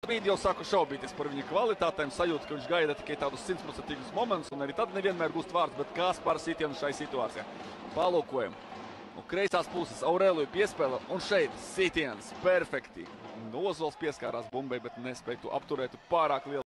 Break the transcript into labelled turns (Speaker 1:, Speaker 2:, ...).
Speaker 1: brīdi jau sāku šaubīties par viņa kvalitātēm, sajūtu, ka viņš gaida tikai tādus 100% momentus, un arī tad nevienmēr gūst vārds, bet Kaspars sitienu šai situācijā. Palūkojam. No kreisās puses Aureliju piespēle, un šeit sitiens perfekti. Ozols pieskārās bumbai, bet nespēja to apturēt pārāk lielu.